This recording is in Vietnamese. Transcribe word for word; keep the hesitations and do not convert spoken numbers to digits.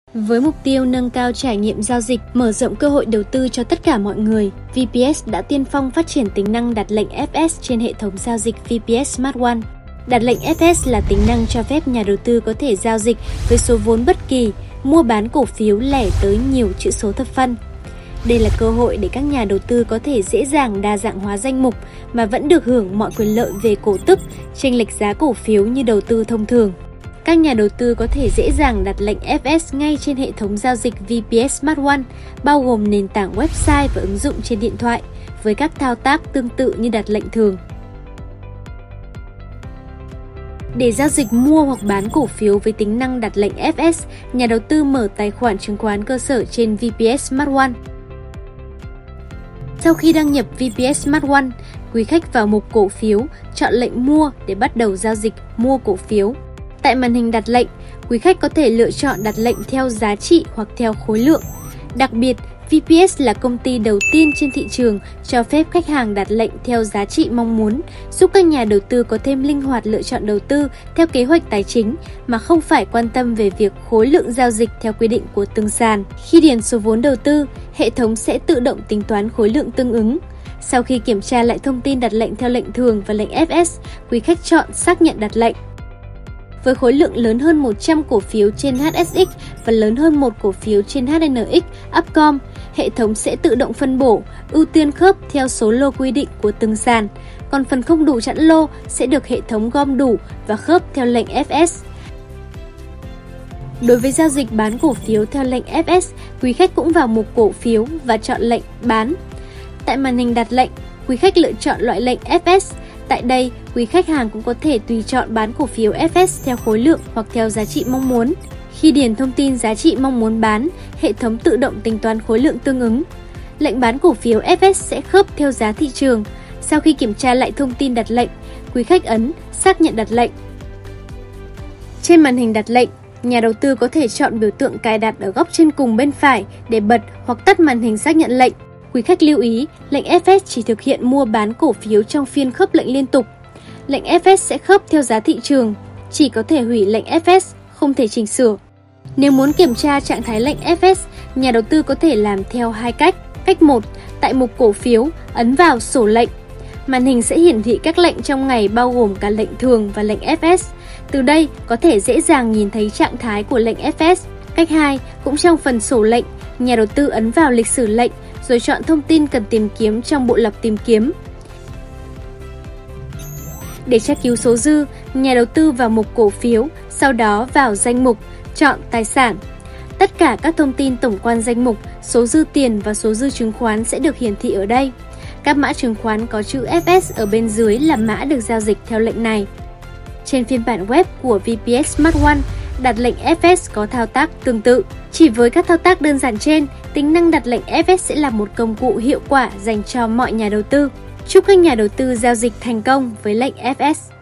Với mục tiêu nâng cao trải nghiệm giao dịch, mở rộng cơ hội đầu tư cho tất cả mọi người, vê pê ét đã tiên phong phát triển tính năng đặt lệnh ép ét trên hệ thống giao dịch vê pê ét Smart One. Đặt lệnh ép ét là tính năng cho phép nhà đầu tư có thể giao dịch với số vốn bất kỳ, mua bán cổ phiếu lẻ tới nhiều chữ số thập phân. Đây là cơ hội để các nhà đầu tư có thể dễ dàng đa dạng hóa danh mục mà vẫn được hưởng mọi quyền lợi về cổ tức, chênh lệch giá cổ phiếu như đầu tư thông thường. Các nhà đầu tư có thể dễ dàng đặt lệnh ép ét ngay trên hệ thống giao dịch vê pê ét Smart One, bao gồm nền tảng website và ứng dụng trên điện thoại, với các thao tác tương tự như đặt lệnh thường. Để giao dịch mua hoặc bán cổ phiếu với tính năng đặt lệnh ép ét, nhà đầu tư mở tài khoản chứng khoán cơ sở trên vê pê ét Smart One. Sau khi đăng nhập vê pê ét Smart One, quý khách vào mục cổ phiếu, chọn lệnh mua để bắt đầu giao dịch mua cổ phiếu. Tại màn hình đặt lệnh, quý khách có thể lựa chọn đặt lệnh theo giá trị hoặc theo khối lượng. Đặc biệt, vê pê ét là công ty đầu tiên trên thị trường cho phép khách hàng đặt lệnh theo giá trị mong muốn, giúp các nhà đầu tư có thêm linh hoạt lựa chọn đầu tư theo kế hoạch tài chính mà không phải quan tâm về việc khối lượng giao dịch theo quy định của từng sàn. Khi điền số vốn đầu tư, hệ thống sẽ tự động tính toán khối lượng tương ứng. Sau khi kiểm tra lại thông tin đặt lệnh theo lệnh thường và lệnh ép ét, quý khách chọn xác nhận đặt lệnh. Với khối lượng lớn hơn một trăm cổ phiếu trên hát ét ích và lớn hơn một cổ phiếu trên hát en ích, Upcom, hệ thống sẽ tự động phân bổ, ưu tiên khớp theo số lô quy định của từng sàn, còn phần không đủ chẵn lô sẽ được hệ thống gom đủ và khớp theo lệnh ép ét. Đối với giao dịch bán cổ phiếu theo lệnh ép ét, quý khách cũng vào mục cổ phiếu và chọn lệnh bán. Tại màn hình đặt lệnh, quý khách lựa chọn loại lệnh ép ét. Tại đây, quý khách hàng cũng có thể tùy chọn bán cổ phiếu ép ét theo khối lượng hoặc theo giá trị mong muốn. Khi điền thông tin giá trị mong muốn bán, hệ thống tự động tính toán khối lượng tương ứng. Lệnh bán cổ phiếu ép ét sẽ khớp theo giá thị trường. Sau khi kiểm tra lại thông tin đặt lệnh, quý khách ấn xác nhận đặt lệnh. Trên màn hình đặt lệnh, nhà đầu tư có thể chọn biểu tượng cài đặt ở góc trên cùng bên phải để bật hoặc tắt màn hình xác nhận lệnh. Quý khách lưu ý, lệnh ép ét chỉ thực hiện mua bán cổ phiếu trong phiên khớp lệnh liên tục. Lệnh ép ét sẽ khớp theo giá thị trường, chỉ có thể hủy lệnh ép ét, không thể chỉnh sửa. Nếu muốn kiểm tra trạng thái lệnh ép ét, nhà đầu tư có thể làm theo hai cách. Cách một, tại mục cổ phiếu, ấn vào sổ lệnh. Màn hình sẽ hiển thị các lệnh trong ngày bao gồm cả lệnh thường và lệnh ép ét. Từ đây, có thể dễ dàng nhìn thấy trạng thái của lệnh ép ét. Cách hai, cũng trong phần sổ lệnh, nhà đầu tư ấn vào lịch sử lệnh, rồi chọn thông tin cần tìm kiếm trong bộ lọc tìm kiếm. Để tra cứu số dư, nhà đầu tư vào mục cổ phiếu, sau đó vào danh mục, chọn tài sản. Tất cả các thông tin tổng quan danh mục, số dư tiền và số dư chứng khoán sẽ được hiển thị ở đây. Các mã chứng khoán có chữ ép ét ở bên dưới là mã được giao dịch theo lệnh này. Trên phiên bản web của vê pê ét Smart One, đặt lệnh ép ét có thao tác tương tự. Chỉ với các thao tác đơn giản trên, tính năng đặt lệnh ép ét sẽ là một công cụ hiệu quả dành cho mọi nhà đầu tư. Chúc các nhà đầu tư giao dịch thành công với lệnh ép ét.